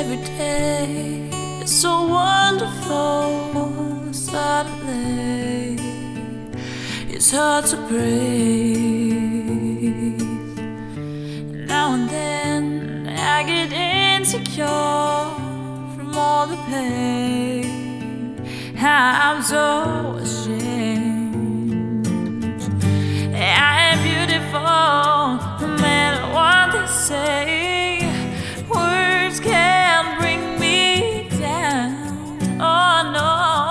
every day is so wonderful. Suddenly it's hard to breathe. Now and then I get insecure from all the pain. I'm so ashamed. I am beautiful no matter what they say. Words can't bring me down. Oh no,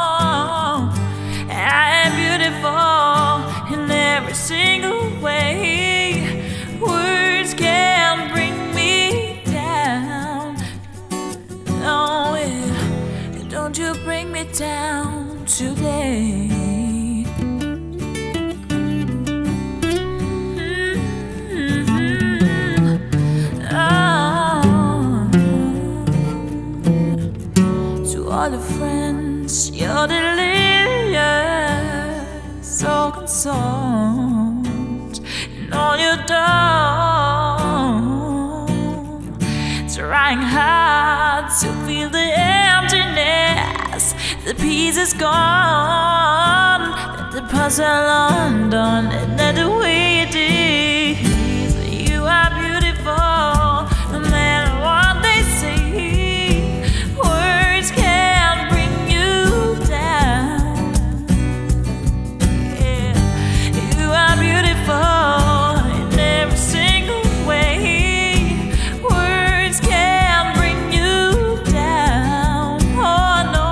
I am beautiful in every single way. Words can't bring me down. No, don't you bring me down today. All the friends, you're delirious, so consoled. You know you don't. Trying hard to feel the emptiness. The peace is gone. That the puzzle undone, and that the way it is. You are beautiful, no matter what they say. Words can't bring you down. Yeah, you are beautiful in every single way. Words can't bring you down. Oh no,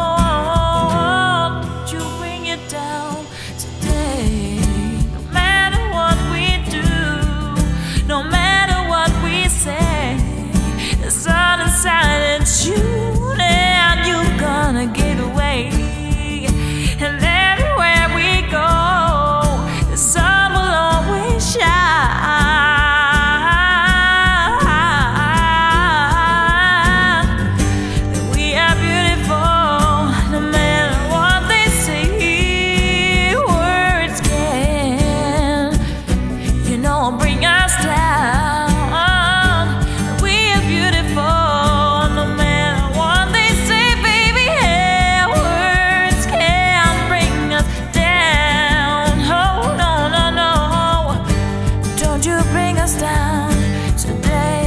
don't you bring it down today. No matter what we do, no matter what we say, the sun is silent, and you're gonna give away. And everywhere we go, the sun will always shine. We are beautiful no matter what they say. Words can, you know, bring us down. We are beautiful no matter what they say, baby. Yeah, words can't bring us down. Oh no, no, no, don't you bring us down today.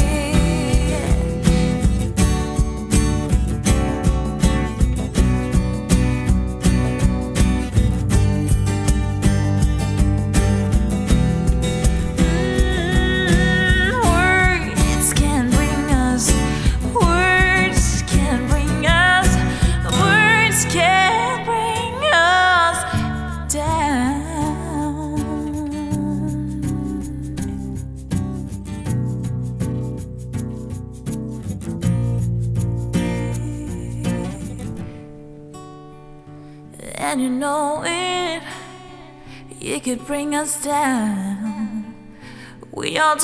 Words can bring us, words can bring us, words can bring us down. And you know it could bring us down. We all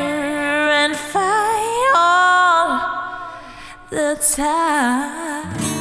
together and fight all the time.